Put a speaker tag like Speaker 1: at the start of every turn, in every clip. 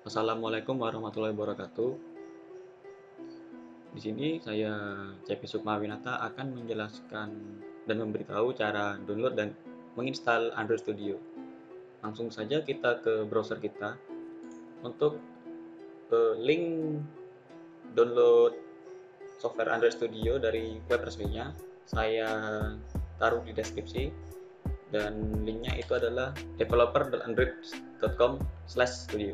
Speaker 1: Assalamualaikum warahmatullahi wabarakatuh. Di sini saya Cepi Sukmawinata akan menjelaskan dan memberitahu cara download dan menginstal Android Studio. Langsung saja kita ke browser kita. Untuk link download software Android Studio dari web resminya, saya taruh di deskripsi, dan linknya itu adalah developer.android.com/studio.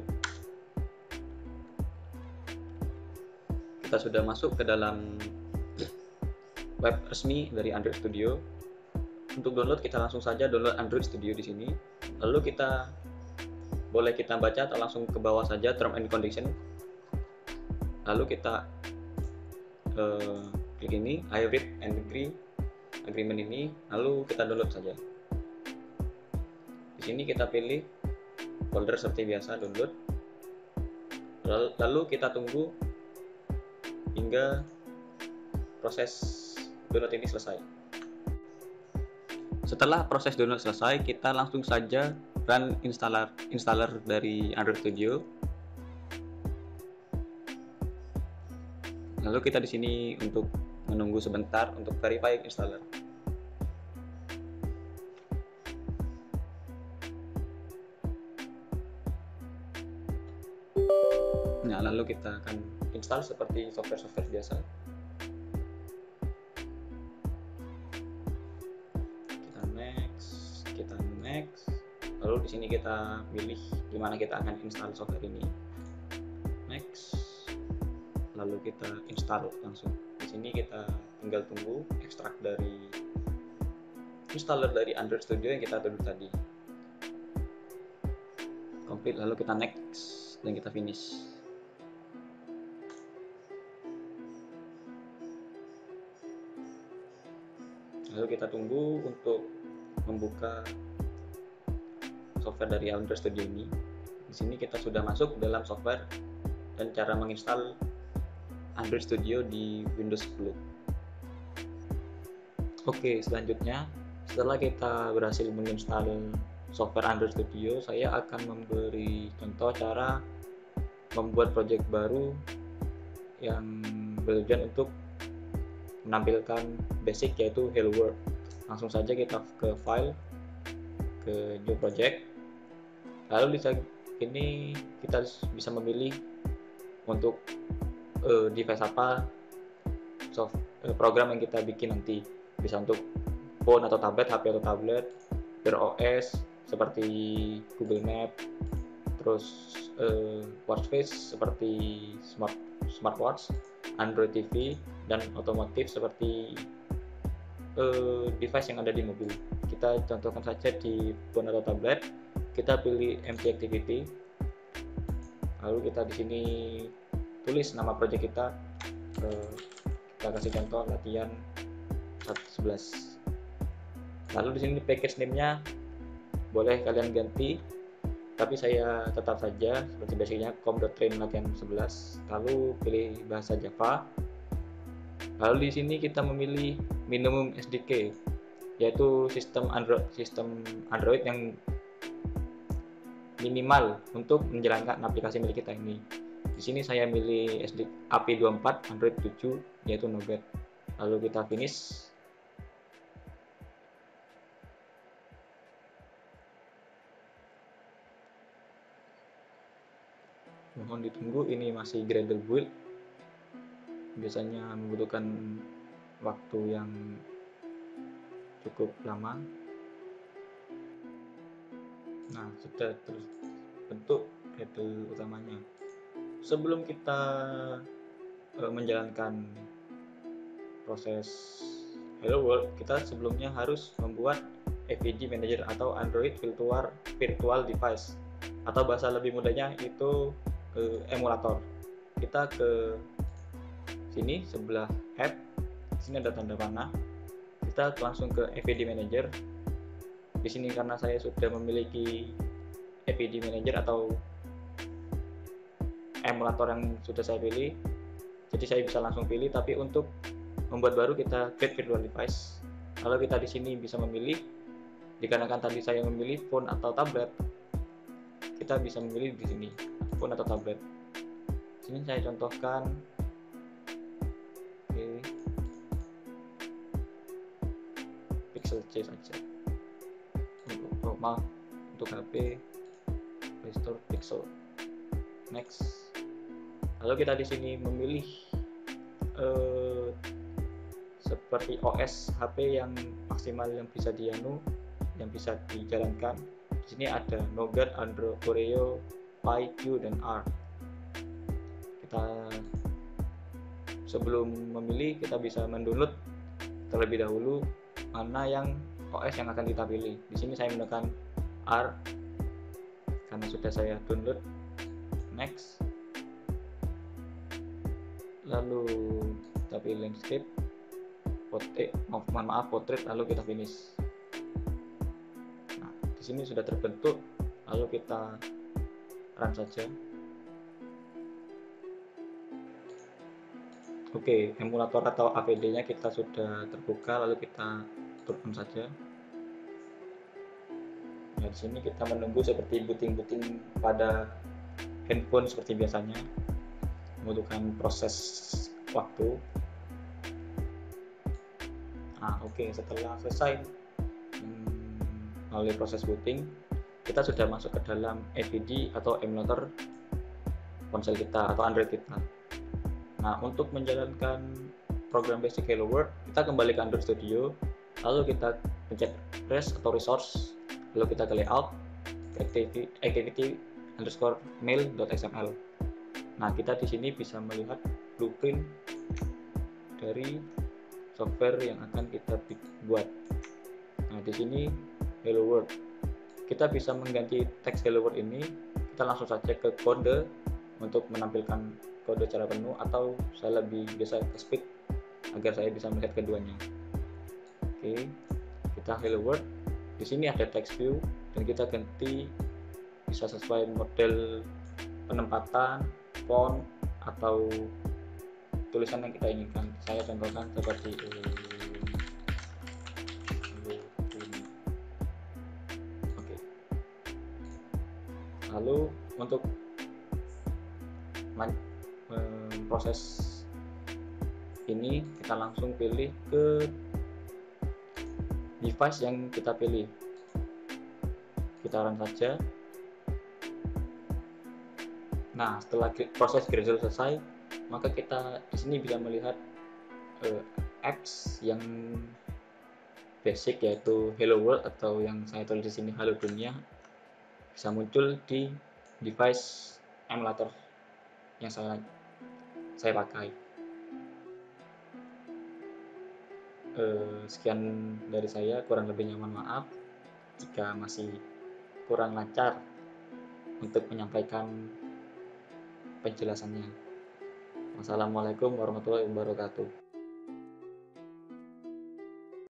Speaker 1: Kita sudah masuk ke dalam web resmi dari Android Studio. Untuk download, kita langsung saja download Android Studio di sini. Lalu kita baca atau langsung ke bawah saja term and condition. Lalu kita klik ini, I read and agree, agreement ini, lalu kita download saja. Di sini kita pilih folder seperti biasa, download. Lalu kita tunggu hingga proses download ini selesai. Setelah proses download selesai, kita langsung saja run installer dari Android Studio. Lalu kita di sini untuk menunggu sebentar untuk verify installer. Nah, lalu kita akan install seperti software-software biasa. Kita next. Lalu di sini kita pilih di mana kita akan install software ini. Next. Lalu kita install langsung. Di sini kita tinggal tunggu ekstrak dari installer dari Android Studio yang kita download tadi. Complete, lalu kita next dan kita finish. Lalu kita tunggu untuk membuka software dari Android Studio ini. Di sini kita sudah masuk dalam software dan cara menginstal Android Studio di Windows 10. Oke, selanjutnya setelah kita berhasil menginstal software Android Studio, saya akan memberi contoh cara membuat project baru yang bertujuan untuk menampilkan basic, yaitu Hello World. Langsung saja kita ke file, ke new project. Lalu di sini kita bisa memilih untuk device apa program yang kita bikin nanti. Bisa untuk phone atau tablet, HP atau tablet, Wear OS seperti Google Map, terus watchface seperti smartwatch, Android TV, dan otomotif seperti device yang ada di mobil. Kita contohkan saja di phone atau tablet, kita pilih empty activity, lalu kita di sini tulis nama project kita. Kita kasih contoh latihan 11. Lalu di sini package name-nya boleh kalian ganti, tapi saya tetap saja seperti biasanya com.train latihan 11. Lalu pilih bahasa Java. Lalu di sini kita memilih minimum SDK, yaitu sistem Android yang minimal untuk menjalankan aplikasi milik kita ini. Di sini saya milih API 24 Android 7, yaitu Nougat. Lalu kita finish. Mohon ditunggu, ini masih Gradle build. Biasanya membutuhkan waktu yang cukup lama. Nah, sudah terbentuk Gradle utamanya. Sebelum kita menjalankan proses Hello World, kita sebelumnya harus membuat AVD Manager atau Android Virtual Device, atau bahasa lebih mudahnya itu emulator. Kita ke sini sebelah app, sini ada tanda panah, kita langsung ke AVD Manager. Di sini karena saya sudah memiliki AVD Manager atau emulator yang sudah saya pilih, jadi saya bisa langsung pilih. Tapi untuk membuat baru, kita create virtual device. Lalu kita di sini bisa memilih, dikarenakan tadi saya memilih phone atau tablet, kita bisa memilih di sini phone atau tablet. Sini saya contohkan, oke, Pixel C saja. Untuk HP Play Store Pixel. Next. Lalu kita di sini memilih seperti OS HP yang maksimal yang bisa yang bisa dijalankan. Di sini ada Nougat, Android, Oreo, Pie, Q, dan R. Kita sebelum memilih kita bisa mendownload terlebih dahulu mana yang OS yang akan kita pilih. Di sini saya menekan R karena sudah saya download. Next. Lalu kita pilih landscape, portrait, lalu kita finish. Nah, di sini sudah terbentuk, lalu kita run saja. Oke, emulator atau AVD-nya kita sudah terbuka, lalu kita turun saja. Nah, di sini kita menunggu seperti booting pada handphone seperti biasanya, membutuhkan proses waktu. Nah, oke, setelah selesai melalui proses booting, kita sudah masuk ke dalam AVD atau emulator ponsel kita atau Android kita. Nah, untuk menjalankan program basic Hello World, kita kembali ke Android Studio, lalu kita pencet Res atau Resource, lalu kita ke Layout, activity_mail.xml. Nah, kita di sini bisa melihat blueprint dari software yang akan kita buat. Nah, di sini Hello World. Kita bisa mengganti teks Hello World ini, kita langsung saja ke kode untuk menampilkan kode secara penuh, atau saya lebih biasa ke speak agar saya bisa melihat keduanya. Oke, kita Hello World. Di sini ada text view dan kita ganti bisa sesuai model penempatan, font, atau tulisan yang kita inginkan. Saya contohkan seperti oke. Lalu untuk proses ini kita langsung pilih ke device yang kita pilih. Kita run saja. Nah, setelah proses gradual selesai, maka kita di sini bisa melihat apps yang basic, yaitu Hello World atau yang saya tulis di sini Halo Dunia, bisa muncul di device emulator yang saya pakai. Sekian dari saya, kurang lebihnya mohon maaf jika masih kurang lancar untuk menyampaikan penjelasannya. Wassalamualaikum warahmatullahi wabarakatuh.